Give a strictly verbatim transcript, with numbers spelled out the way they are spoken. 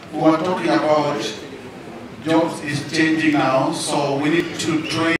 we were talking about jobs is changing now, so we need to train